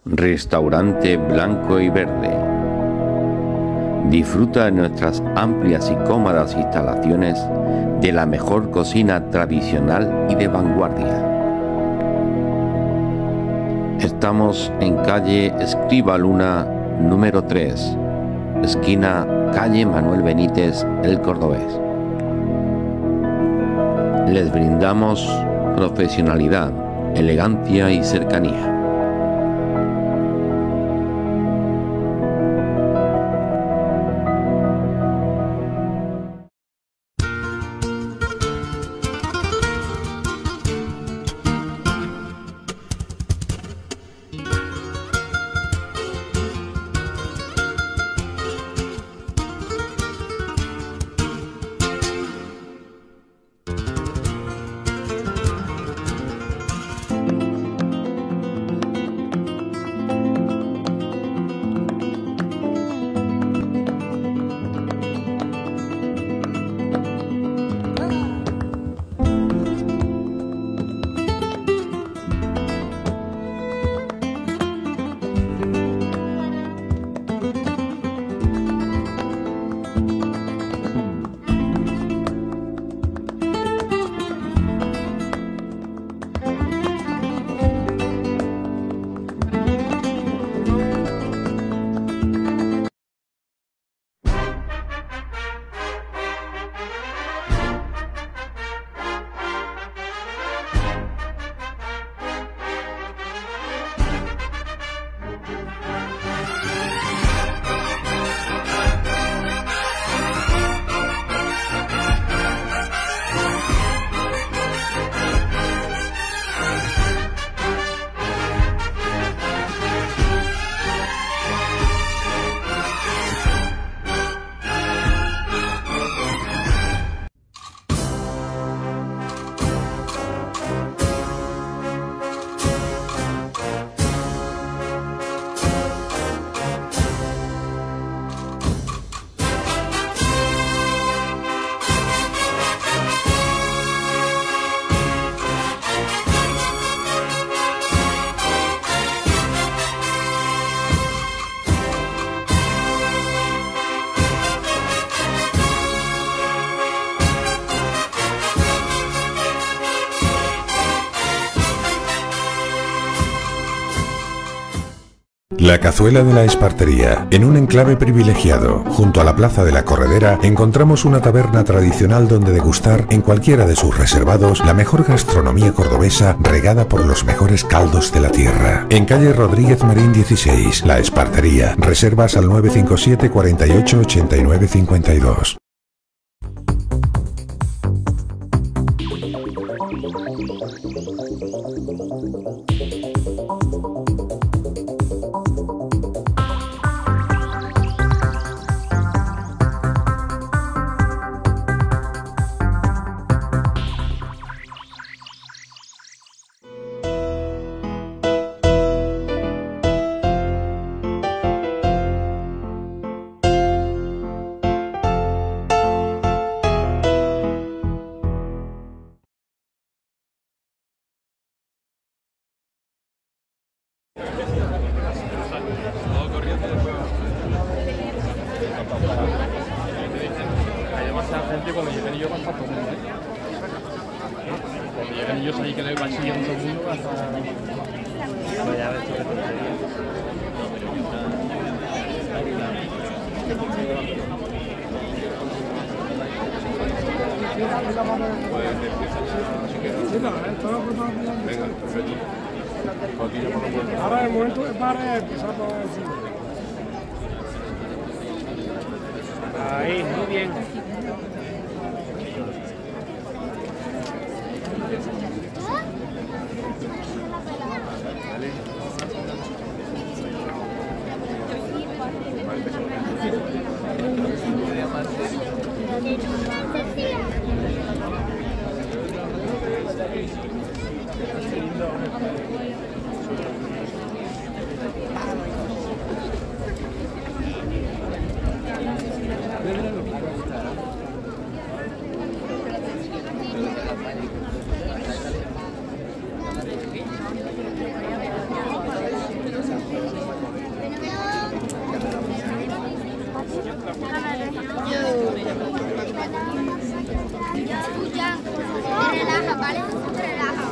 Restaurante Blanco y Verde. Disfruta de nuestras amplias y cómodas instalaciones de la mejor cocina tradicional y de vanguardia. Estamos en calle Escriba Luna, número 3, esquina calle Manuel Benítez, El Cordobés. Les brindamos profesionalidad, elegancia y cercanía. La Cazuela de la Espartería. En un enclave privilegiado, junto a la Plaza de la Corredera, encontramos una taberna tradicional donde degustar en cualquiera de sus reservados la mejor gastronomía cordobesa regada por los mejores caldos de la tierra. En calle Rodríguez Marín 16, La Espartería. Reservas al 957 48 89 52. Hay demasiada gente cuando lleguen ellos hasta todo el mundo. Cuando lleguen ellos ahí que les va siguiendo todo el mundo hasta... Ya ves tú que tontería. Venga, perfecto. Ahora el momento es para empezar por encima. Ahí, muy bien. ¿vale? Relaja.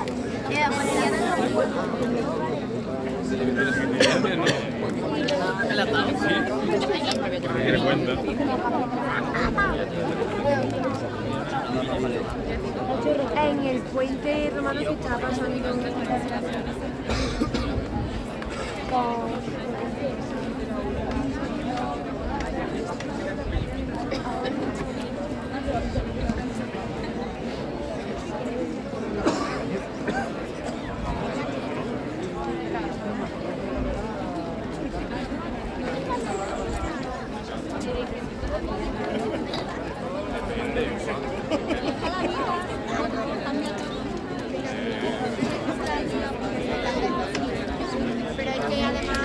En el puente romano que está pasando Pero es que además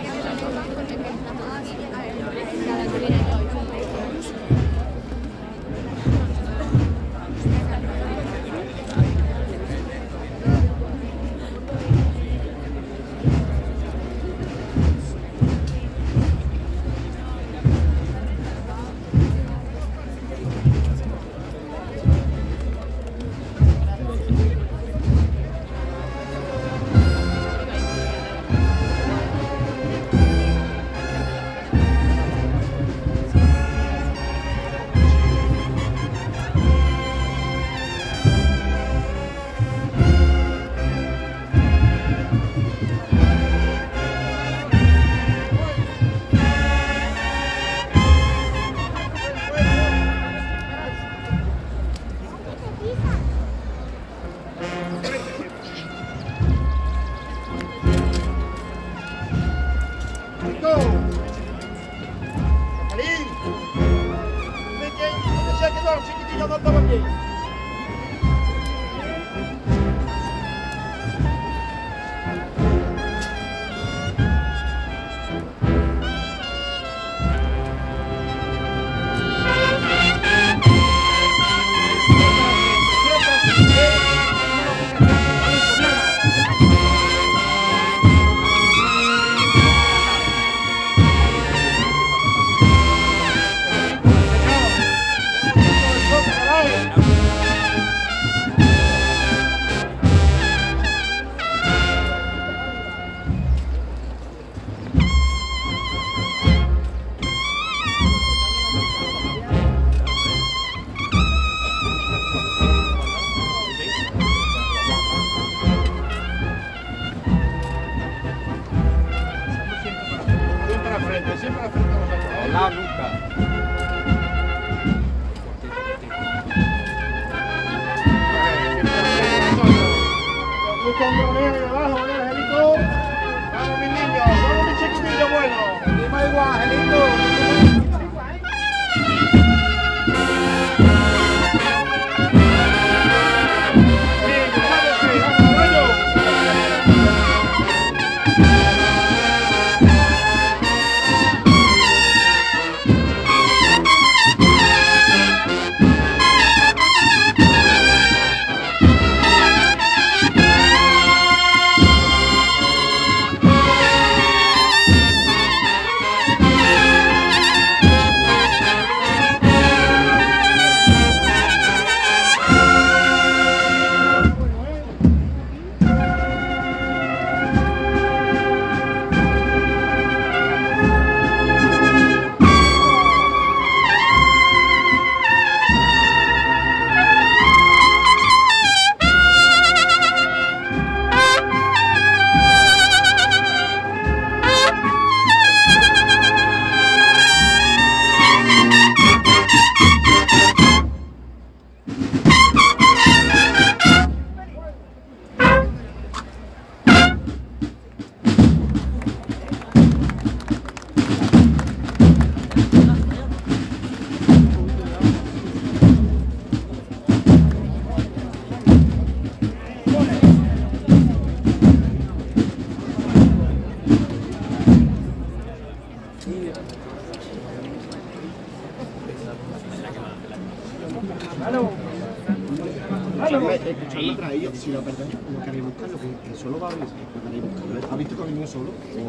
escucharlo para ellos, si lo perdéis, no queréis buscarlo, que solo va a abrir, no queréis buscarlo. ¿Has visto que ha venido solo?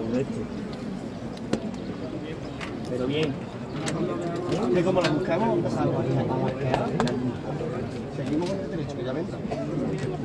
Pero bien. Que como lo buscamos, empezamos a buscar. Seguimos con el derecho, que ya vendrá.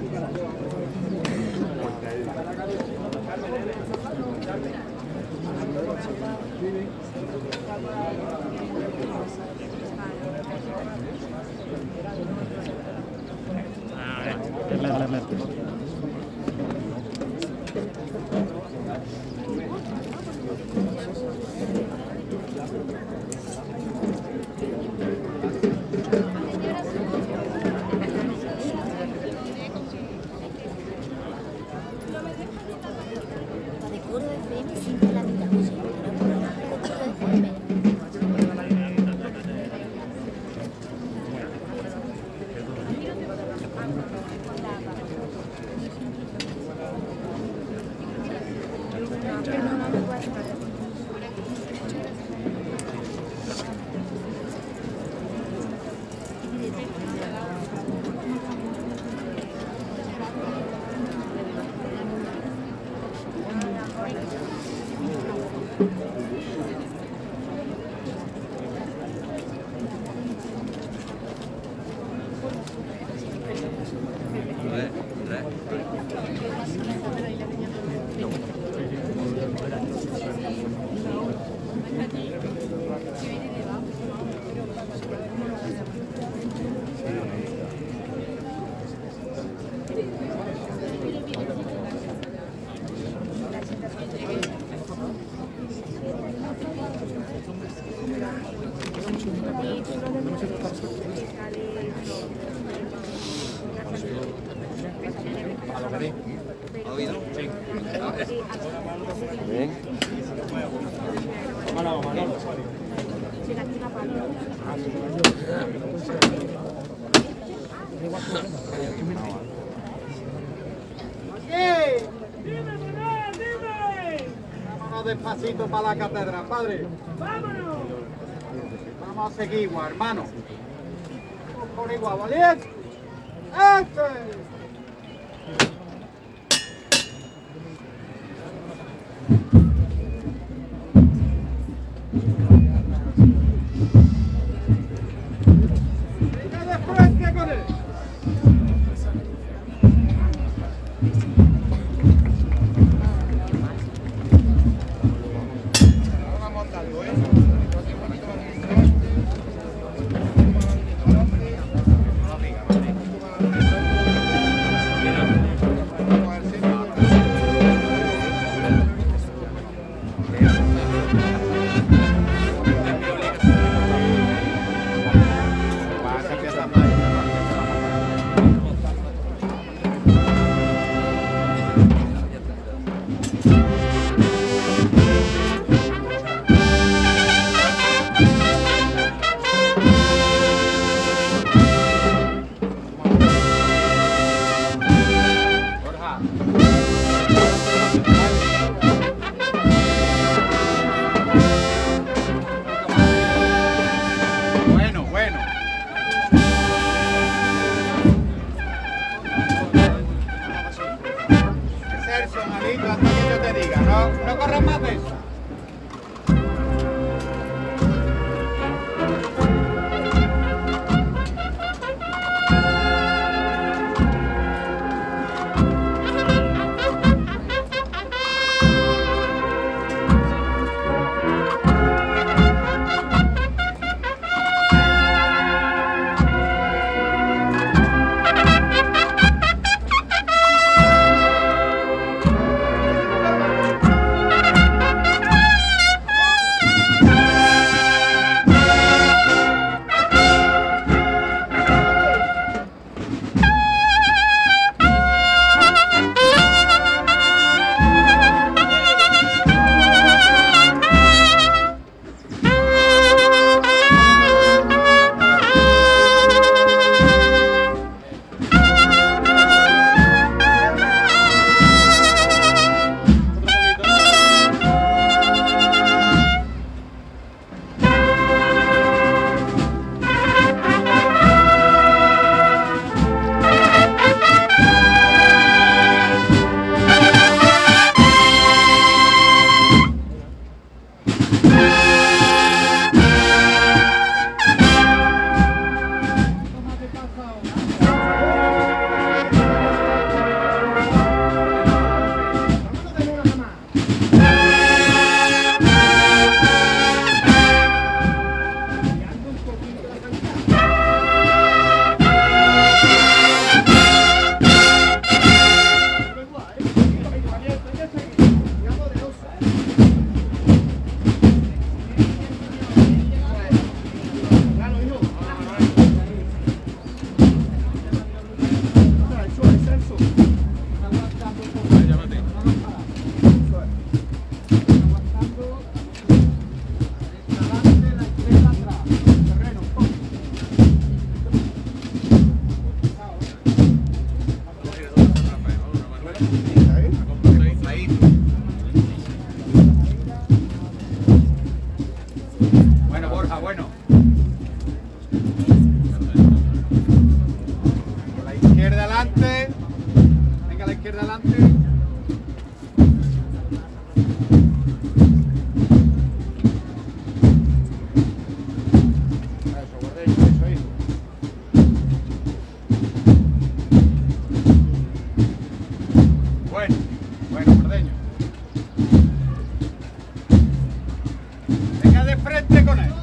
Bien. Vámonos despacito para la catedral, padre. ¡Vámonos! Vamos a seguir igual, hermano. Vamos por igual, ¿valiente? ¡Este! la izquierda adelante. Bueno, Bordeño. Venga de frente con él.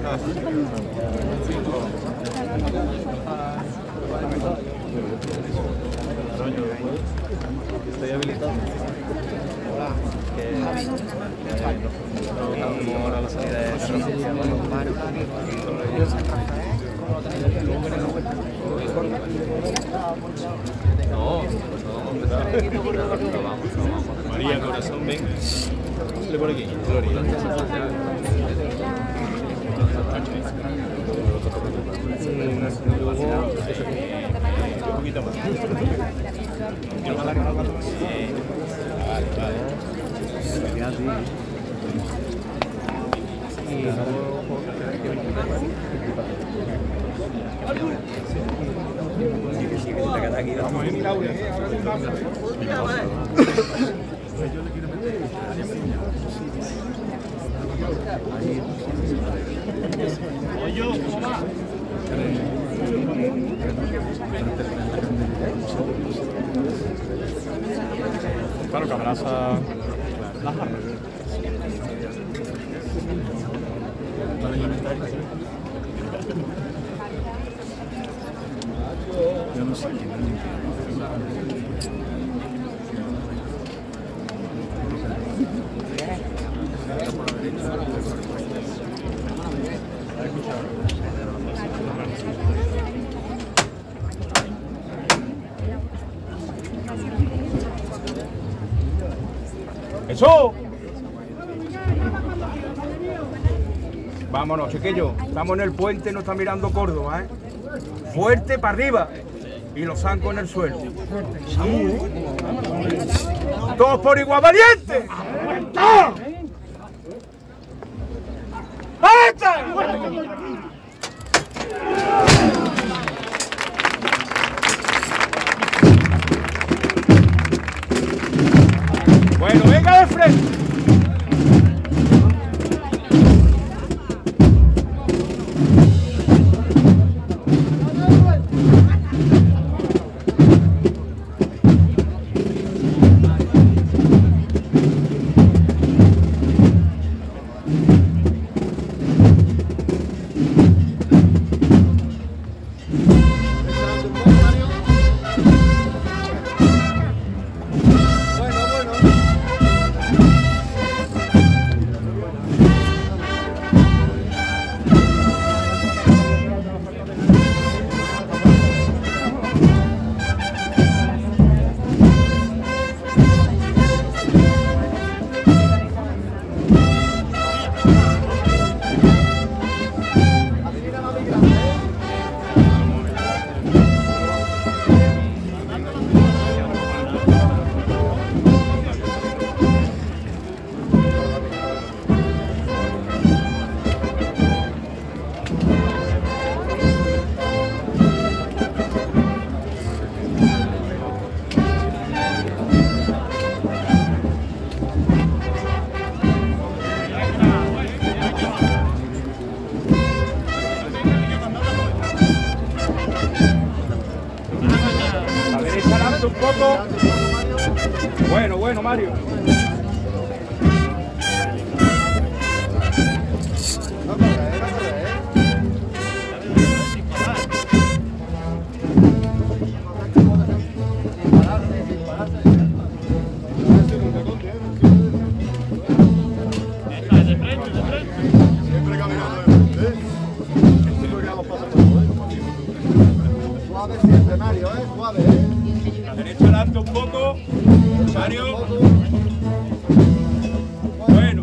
Estoy habilitado. No, ahora la salida de carrocería. María Corazón, ven. Pásale por aquí, Gloria. Un poquito más. Claro que abraza las armas. Yo no sé quién ¡Eso! Vámonos, chiquillos. Estamos en el puente, no está mirando Córdoba, ¿eh? Fuerte para arriba. Y los zancos en el suelo. ¡Todos por igual, valiente! ¡Valiente! Bueno, venga de frente. Un poco. Bueno, Mario. Siempre caminando, Suave siempre, Mario, suave, La derecha adelante un poco. Mario. Bueno.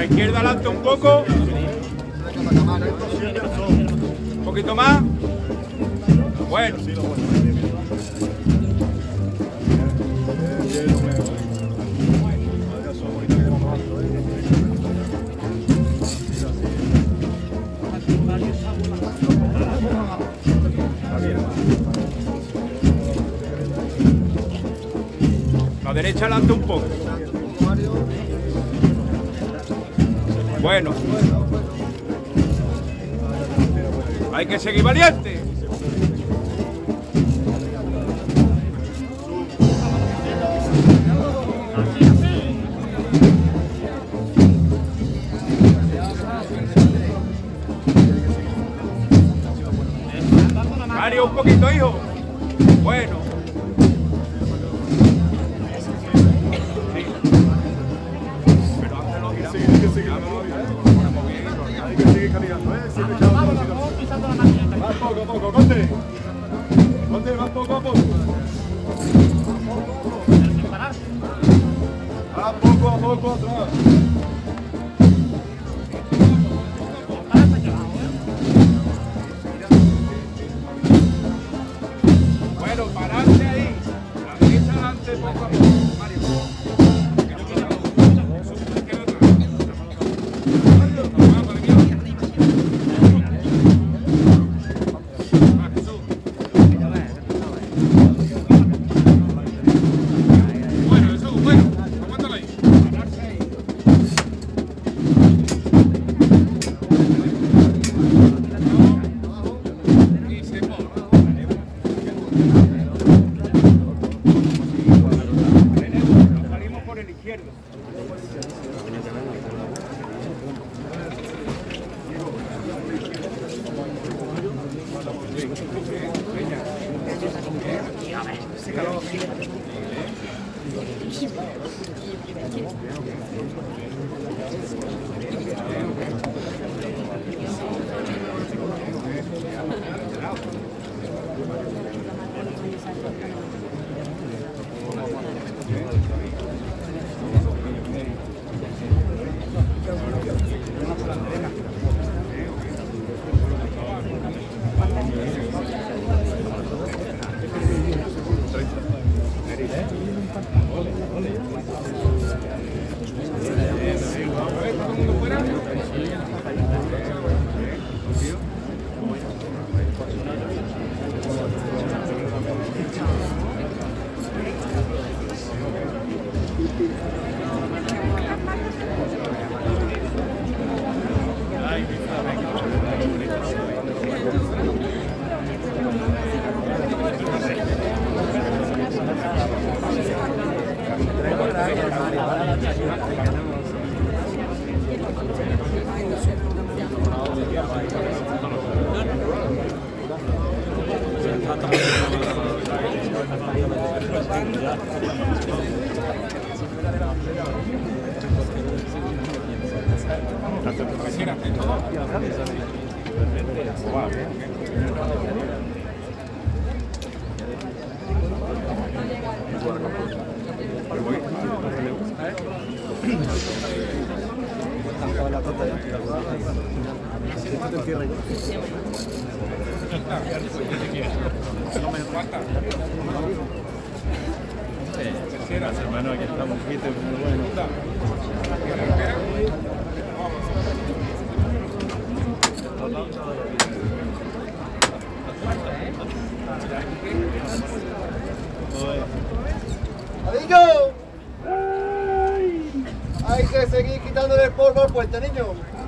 izquierda adelante un poco. Un poquito más. Bueno. La derecha adelante un poco. Bueno. Hay que seguir valiente. Mario, un poquito, hijo. Bueno. Más poco a poco, Conde. Conde, más poco a poco. Más poco a poco atrás. Bueno, pararse ahí. La derecha adelante poco a poco. Mario. Hermano, aquí estamos, viste, muy bueno. ¡Adillo! Hay que seguir quitándole el polvo al puente, niño.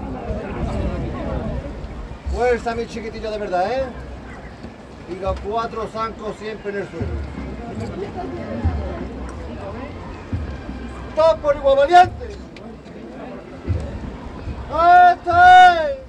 Fuerza, mi chiquitillo, de verdad, ¿eh? Y los 4 zancos siempre en el suelo. ¡Todos por igual valiente! ¡Este!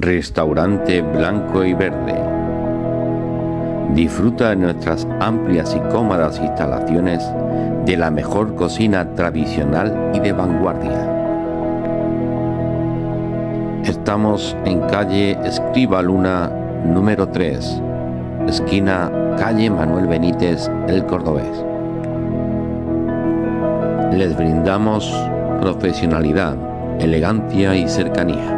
Restaurante Blanco y Verde. Disfruta de nuestras amplias y cómodas instalaciones de la mejor cocina tradicional y de vanguardia. Estamos en calle Escriba Luna número 3, esquina calle Manuel Benítez, El Cordobés. Les brindamos profesionalidad, elegancia y cercanía.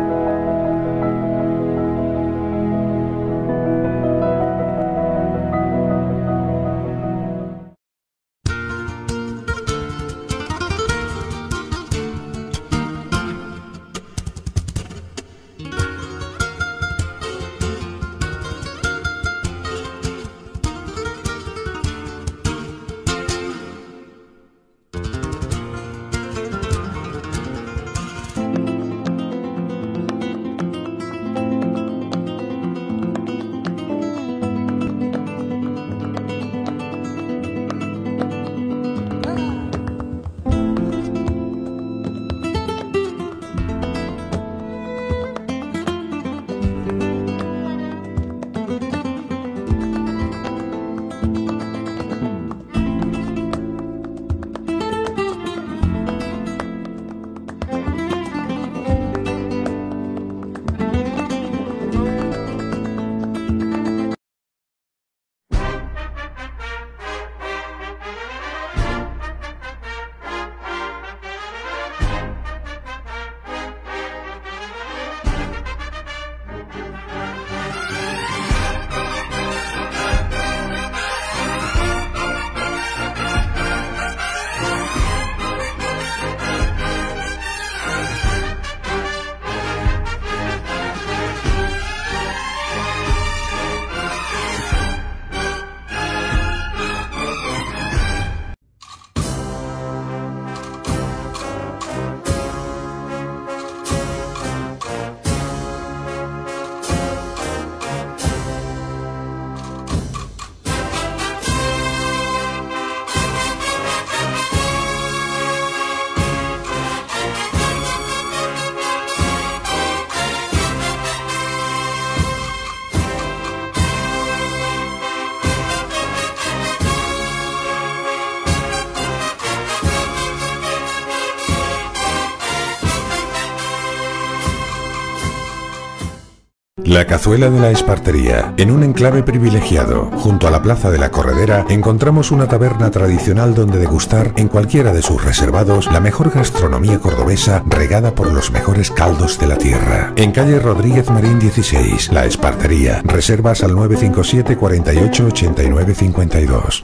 La Cazuela de la Espartería. En un enclave privilegiado, junto a la Plaza de la Corredera, encontramos una taberna tradicional donde degustar, en cualquiera de sus reservados, la mejor gastronomía cordobesa regada por los mejores caldos de la tierra. En calle Rodríguez Marín 16, La Espartería. Reservas al 957 48 89 52.